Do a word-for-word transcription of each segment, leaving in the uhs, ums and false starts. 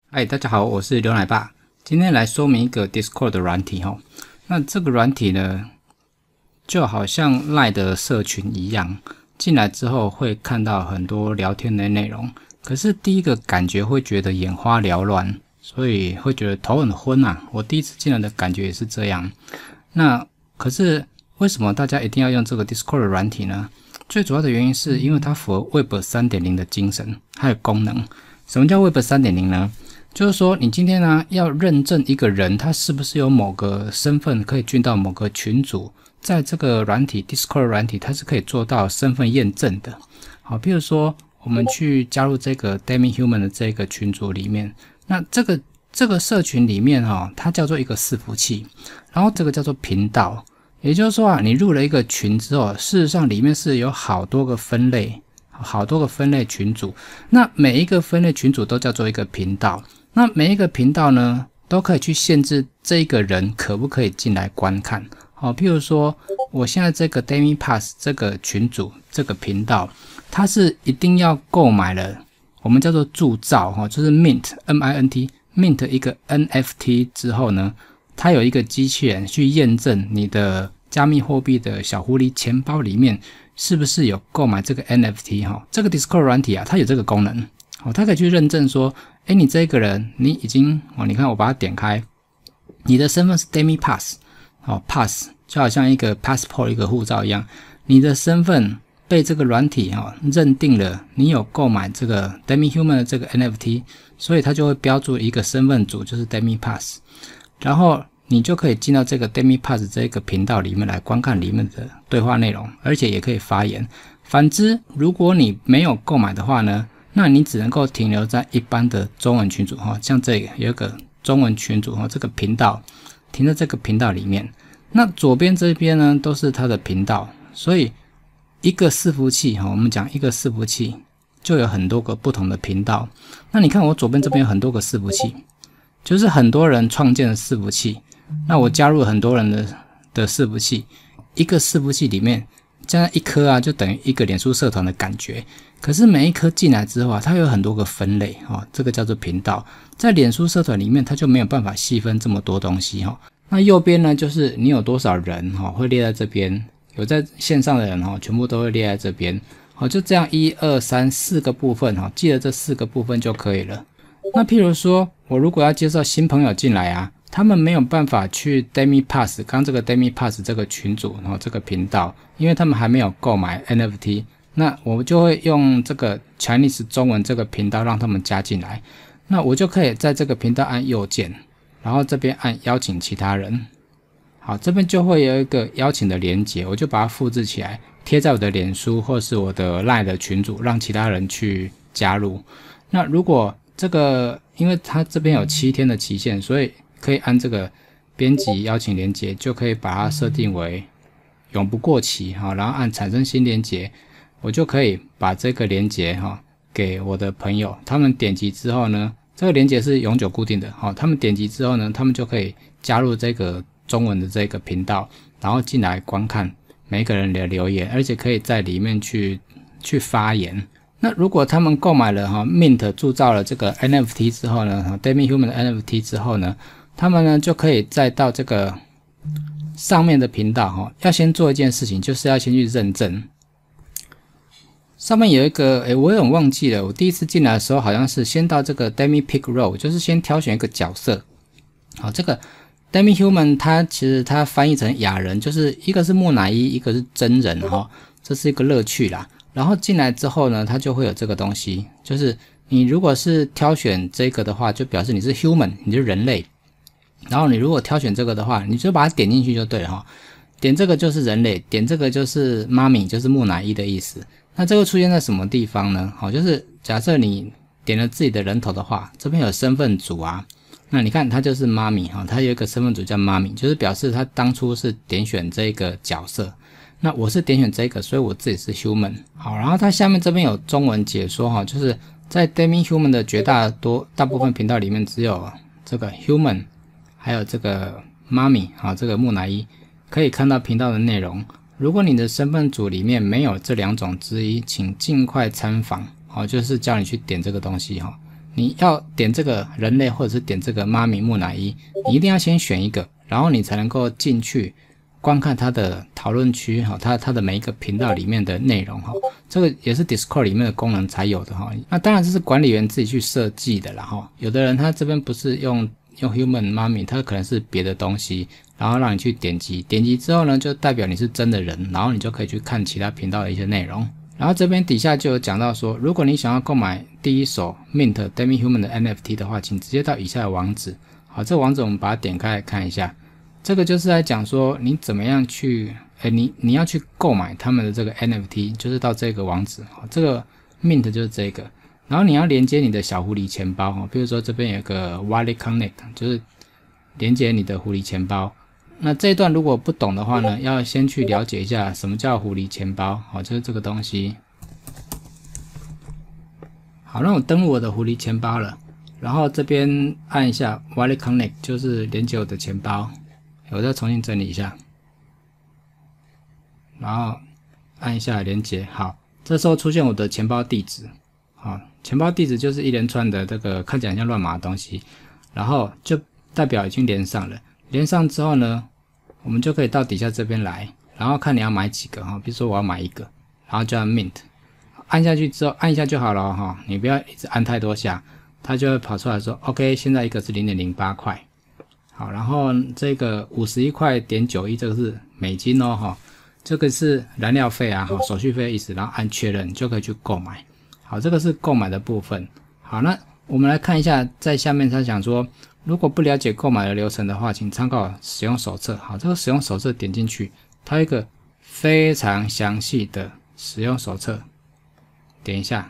嗨，大家好，我是刘奶爸。今天来说明一个 Discord 的软体哈。那这个软体呢，就好像 LINE 的社群一样，进来之后会看到很多聊天的内容。可是第一个感觉会觉得眼花缭乱，所以会觉得头很昏啊。我第一次进来的感觉也是这样。那可是为什么大家一定要用这个 Discord 的软体呢？最主要的原因是因为它符合 Web 三点零 的精神还有功能。什么叫 Web 三点零 呢？就是说，你今天呢要认证一个人，他是不是有某个身份可以进到某个群组，在这个软体 Discord 软体，它是可以做到身份验证的。好，比如说我们去加入这个 Demihuman 的这个群组里面，那这个这个社群里面哈、哦，它叫做一个伺服器，然后这个叫做频道。也就是说啊，你入了一个群之后，事实上里面是有好多个分类，好多个分类群组，那每一个分类群组都叫做一个频道。那每一个频道呢，都可以去限制这个人可不可以进来观看。好，譬如说，我现在这个 DemiPass 这个群组这个频道，它是一定要购买了，我们叫做铸造哈，就是 Mint M I N T Mint 一个 N F T 之后呢，它有一个机器人去验证你的加密货币的小狐狸钱包里面是不是有购买这个 N F T 哈。这个 Discord 软体啊，它有这个功能，好，它可以去认证说。哎，你这个人，你已经哦，你看我把它点开，你的身份是 DemiPass， 哦 ，Pass 就好像一个 passport 一个护照一样，你的身份被这个软体哈、哦、认定了，你有购买这个 Demihuman 的这个 N F T， 所以它就会标注一个身份组，就是 DemiPass， 然后你就可以进到这个 DemiPass 这个频道里面来观看里面的对话内容，而且也可以发言。反之，如果你没有购买的话呢？那你只能够停留在一般的中文群组哈，像这个有一个中文群组哈，这个频道停在这个频道里面。那左边这边呢都是它的频道，所以一个伺服器哈，我们讲一个伺服器就有很多个不同的频道。那你看我左边这边有很多个伺服器，就是很多人创建的伺服器。那我加入很多人的的伺服器，一个伺服器里面这样一颗啊，就等于一个脸书社团的感觉。可是每一颗进来之后啊，它有很多个分类哦，这个叫做频道。在脸书社团里面，它就没有办法细分这么多东西哈、哦。那右边呢，就是你有多少人哈、哦，会列在这边。有在线上的人哈、哦，全部都会列在这边。好，就这样一二三四个部分哈、哦，记得这四个部分就可以了。那譬如说，我如果要介绍新朋友进来啊，他们没有办法去 DemiPass 刚这个 DemiPass 这个群组，然后这个频道，因为他们还没有购买 N F T。那我就会用这个 Chinese 中文这个频道让他们加进来，那我就可以在这个频道按右键，然后这边按邀请其他人。好，这边就会有一个邀请的连结，我就把它复制起来，贴在我的脸书或是我的 LINE 的群组，让其他人去加入。那如果这个，因为它这边有七天的期限，所以可以按这个编辑邀请连结，就可以把它设定为永不过期，好，然后按产生新连结。我就可以把这个连结哈给我的朋友，他们点击之后呢，这个连结是永久固定的，好，他们点击之后呢，他们就可以加入这个中文的这个频道，然后进来观看每个人的留言，而且可以在里面去去发言。那如果他们购买了哈 Mint 铸造了这个 N F T 之后呢 ，Demihuman 的 N F T 之后呢，他们呢就可以再到这个上面的频道哈，要先做一件事情，就是要先去认证。上面有一个，诶，我有点忘记了。我第一次进来的时候，好像是先到这个 Demi Pick Role， 就是先挑选一个角色。好，这个 Demihuman 它其实它翻译成亚人，就是一个是木乃伊，一个是真人哈、哦，这是一个乐趣啦。然后进来之后呢，它就会有这个东西，就是你如果是挑选这个的话，就表示你是 human， 你是人类。然后你如果挑选这个的话，你就把它点进去就对了哈、哦。点这个就是人类，点这个就是妈咪，就是木乃伊的意思。那这个出现在什么地方呢？好，就是假设你点了自己的人头的话，这边有身份组啊。那你看它就是妈咪哈，它有一个身份组叫妈咪，就是表示它当初是点选这个角色。那我是点选这个，所以我自己是 human。好，然后它下面这边有中文解说哈，就是在 Demihuman 的绝大多大部分频道里面，只有这个 human， 还有这个妈咪啊，这个木乃伊可以看到频道的内容。如果你的身份组里面没有这两种之一，请尽快参访。好，就是叫你去点这个东西哈。 你要点这个人类或者是点这个妈咪木乃伊，你一定要先选一个，然后你才能够进去观看它的讨论区哈，它它的每一个频道里面的内容哈，这个也是 Discord 里面的功能才有的哈。那当然这是管理员自己去设计的啦哈。有的人他这边不是用用 Human Mummy， 他可能是别的东西，然后让你去点击，点击之后呢，就代表你是真的人，然后你就可以去看其他频道的一些内容。然后这边底下就有讲到说，如果你想要购买第一手 Mint Demi Human 的 N F T 的话，请直接到以下的网址。好，这个网址我们把它点开来看一下。这个就是在讲说你怎么样去，诶你你要去购买他们的这个 N F T， 就是到这个网址。好，这个 Mint 就是这个。然后你要连接你的小狐狸钱包，比如说这边有个 Wallet Connect， 就是连接你的狐狸钱包。那这一段如果不懂的话呢，要先去了解一下什么叫狐狸钱包，好，就是这个东西。好，那我登录我的狐狸钱包了，然后这边按一下 Wallet Connect， 就是连接我的钱包。我再重新整理一下，然后按一下连接。好，这时候出现我的钱包地址。好，钱包地址就是一连串的这个看起来像乱码的东西，然后就代表已经连上了。连上之后呢，我们就可以到底下这边来，然后看你要买几个哈，比如说我要买一个，然后就按 Mint， 按下去之后按一下就好了哈，你不要一直按太多下，它就会跑出来说 OK， 现在一个是 零点零八 块。好，然后这个五十一块点九一这个是美金哦哈，这个是燃料费啊，好，手续费的意思，然后按确认就可以去购买。好，这个是购买的部分。好，那我们来看一下，在下面他讲说，如果不了解购买的流程的话，请参考使用手册。好，这个使用手册点进去，它有一个非常详细的使用手册，点一下。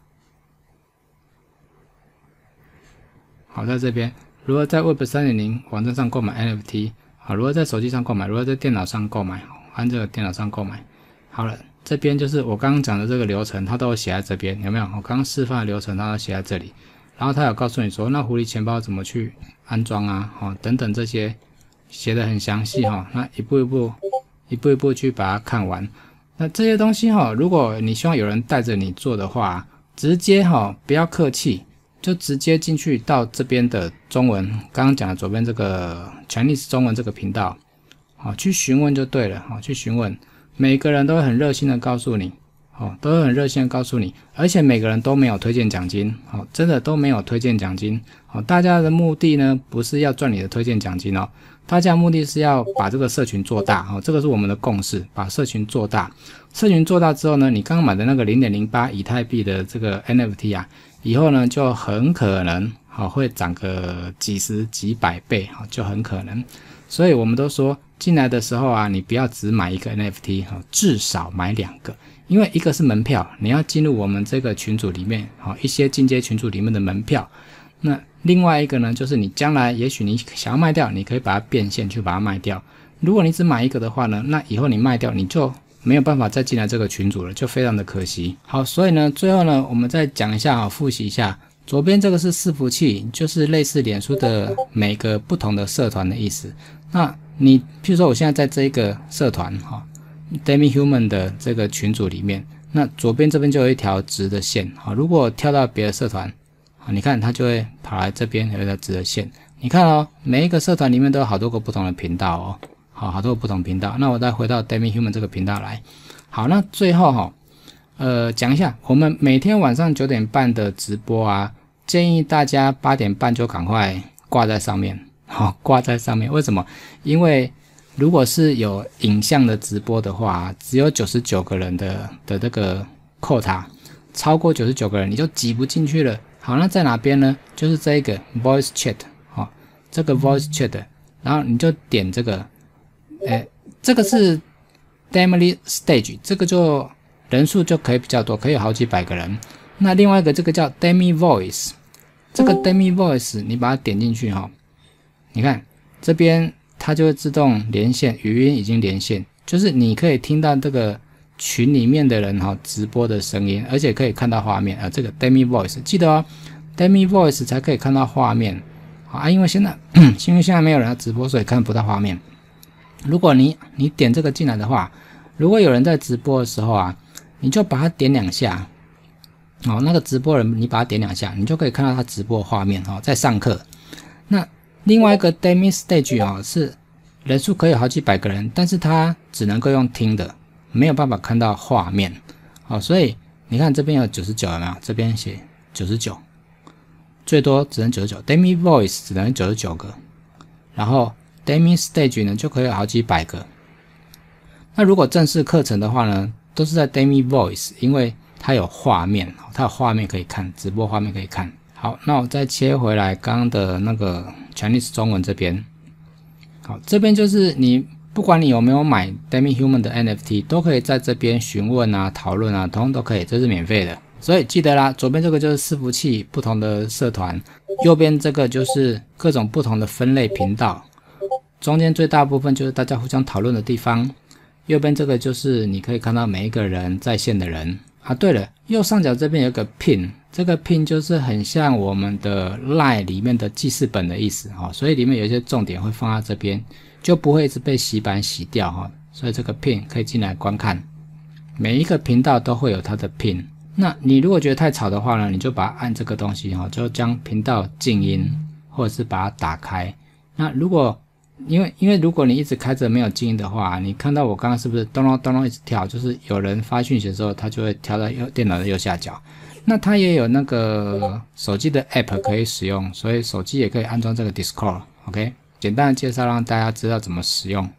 好，在这边，如何在 Web 三点零 网站上购买 N F T？ 好，如何在手机上购买？如何在电脑上购买？按这个电脑上购买。好了，这边就是我刚刚讲的这个流程，它都有写在这边，有没有？我刚刚示范的流程，它都写在这里。然后他有告诉你说，那狐狸钱包怎么去安装啊？哦，等等这些写得很详细哈。那一步一步、一步一步去把它看完。那这些东西哈，如果你希望有人带着你做的话，直接哈不要客气，就直接进去到这边的中文，刚刚讲的左边这个 Chinese 中文这个频道，好去询问就对了，好去询问，每个人都会很热心的告诉你。哦，都会很热心的告诉你，而且每个人都没有推荐奖金，哦，真的都没有推荐奖金，哦，大家的目的呢不是要赚你的推荐奖金哦，大家的目的是要把这个社群做大，哦，这个是我们的共识，把社群做大，社群做大之后呢，你刚刚买的那个 零点零八 以太币的这个 N F T 啊，以后呢就很可能，好，会涨个几十几百倍，好，就很可能，所以我们都说进来的时候啊，你不要只买一个 N F T， 好，至少买两个。因为一个是门票，你要进入我们这个群组里面，好，一些进阶群组里面的门票。那另外一个呢，就是你将来也许你想要卖掉，你可以把它变现去把它卖掉。如果你只买一个的话呢，那以后你卖掉你就没有办法再进来这个群组了，就非常的可惜。好，所以呢，最后呢，我们再讲一下，好，复习一下。左边这个是伺服器，就是类似脸书的每个不同的社团的意思。那你譬如说我现在在这一个社团，哈。Demi Human 的这个群组里面，那左边这边就有一条直的线，好，如果跳到别的社团，好，你看它就会跑来这边有一条直的线，你看哦，每一个社团里面都有好多个不同的频道哦，好，好多个不同频道。那我再回到 Demi Human 这个频道来，好，那最后哈、哦，呃，讲一下我们每天晚上九点半的直播啊，建议大家八点半就赶快挂在上面，好，挂在上面，为什么？因为如果是有影像的直播的话，只有九十九个人的的这个 quota， 超过九十九个人你就挤不进去了。好，那在哪边呢？就是这一个 voice chat， 好、哦，这个 voice chat， 然后你就点这个，诶，这个是 Demi Stage， 这个就人数就可以比较多，可以有好几百个人。那另外一个这个叫 Demi Voice， 这个 Demi Voice 你把它点进去哈、哦，你看这边。它就会自动连线，语音已经连线，就是你可以听到这个群里面的人哈直播的声音，而且可以看到画面啊。这个 Demi Voice 记得哦 ，Demi Voice 才可以看到画面啊，因为现在因为现在没有人要直播，所以看不到画面。如果你你点这个进来的话，如果有人在直播的时候啊，你就把它点两下， 哦，那个直播人你把它点两下，你就可以看到他直播画面哦，在上课。那另外一个 Demi Stage 哦，是人数可以有好几百个人，但是他只能够用听的，没有办法看到画面。哦，所以你看这边有九十九有没有？这边写九十九，最多只能九十九 ，Demi Voice 只能九十九个，然后 Demi Stage 呢就可以有好几百个。那如果正式课程的话呢，都是在 Demi Voice， 因为它有画面，它有画面可以看，直播画面可以看。好，那我再切回来刚刚的那个 Chinese 中文这边。好，这边就是你不管你有没有买 Demi Human 的 N F T， 都可以在这边询问啊、讨论啊，通通都可以，这是免费的。所以记得啦，左边这个就是伺服器不同的社团，右边这个就是各种不同的分类频道，中间最大部分就是大家互相讨论的地方。右边这个就是你可以看到每一个人在线的人啊。对了，右上角这边有个 pin， 这个 pin 就是很像我们的 Line 里面的记事本的意思哦，所以里面有一些重点会放在这边，就不会一直被洗版洗掉哈。所以这个 pin 可以进来观看，每一个频道都会有它的 pin。那你如果觉得太吵的话呢，你就把它按这个东西哈，就将频道静音，或者是把它打开。那如果因为因为如果你一直开着没有静音的话，你看到我刚刚是不是咚咚咚咚一直跳，就是有人发讯息的时候，它就会跳到右电脑的右下角。那它也有那个手机的 app 可以使用，所以手机也可以安装这个 Discord。OK， 简单的介绍让大家知道怎么使用。